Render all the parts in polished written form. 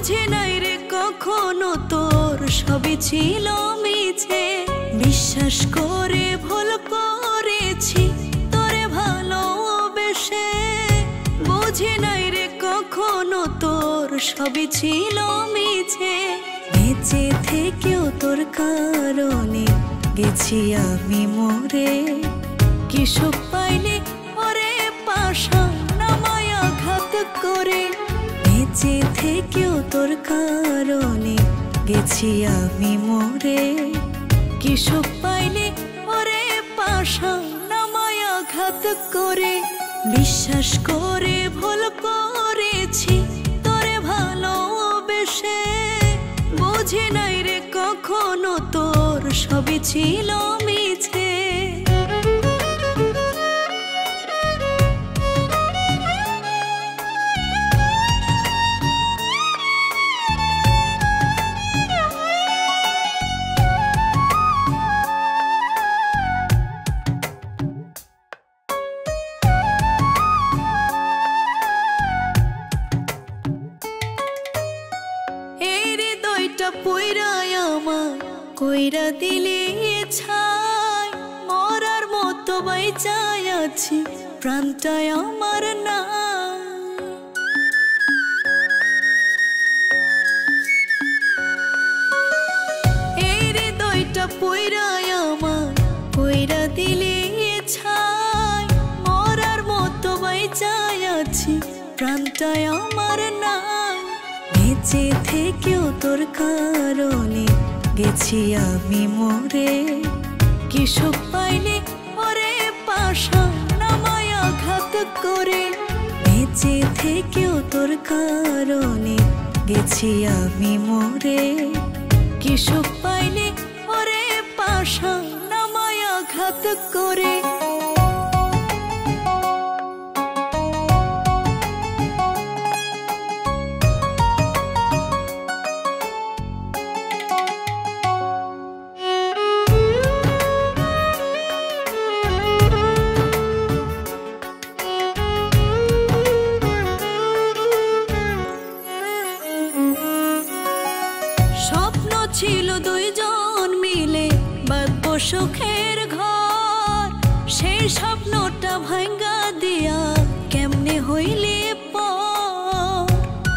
বুঝি নাই রে কখনো তোর সবই ছিল মিছে। বিশ্বাস করে ভুল করেছি তোরে ভালোবেসে। বুঝি নাই রে কখনো তোর সবই ছিল মিছে। বেঁচে থেকেও তোর কারণে গেছি আমি মরে। কি সুখ পাইলি ওরে পাশা নামায় আঘাত করে। বেঁচে থেকেও তোর কারণে গেছি আমি মরে। কি সুখ পাইলি ওরে পাশা নামায় আঘাত করে। বিশ্বাস করে ভুল করেছি তোরে ভালোবেসে। বুঝি নাই রে কখনো তোর সবই ছিল মিছে। পুইরাই আমার কইরা দিলে ছাই। মরার মতো বাইচাই আছি প্রাণটাই আমার না। এই হৃদয়টা পুইরাই আমার কইরা দিলে ছাই। মরার মতো বাইচাই আছি প্রাণটাই আমার না। বেঁচে থেকেও তোর কারণে গেছি আমি মরে। কি সুখ পাইলি ওরে পাশা নামায় আঘাত করে। বেঁচে থেকেও তোর কারণে গেছি আমি মরে। কি সুখ পাইলি ওরে পাশা নামায় আঘাত করে। স্বপ্ন ছিল দুইজন মিলে বাঁধবো সুখের ঘর। সেই স্বপ্নটা ভাঙ্গা দিয়া কেমনে হইলে পর।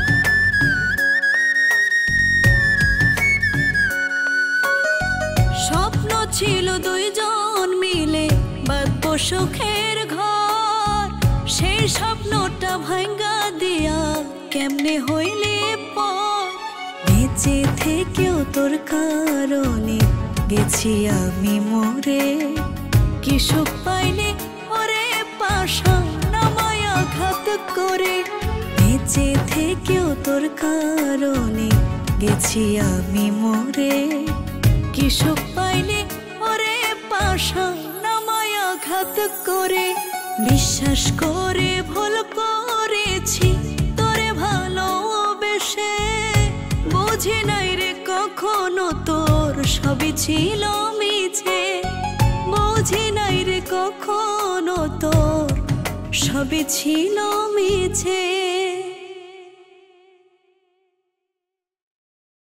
স্বপ্ন ছিল দুইজন মিলে বাঁধবো সুখের ঘর। সেই স্বপ্নটা ভাঙ্গা দিয়া কেমনে হইলে পর। বেঁচে থেকেও তোর কারণে গেছি আমি মরে। কি সুখ পাইলি ওরে পাশা নামায় আঘাত করে। বেঁচে থেকেও তোর কারণে গেছি আমি মরে। কি সুখ পাইলি ওরে পাশা নামায় আঘাত করে। বিশ্বাস করে ভুল করেছি তোরে ভালোবেসে। বুঝি নাই রে কখনো তোর সবই ছিল মিছে। বুঝি নাই রে কখনো তোর সবই ছিল মিছে।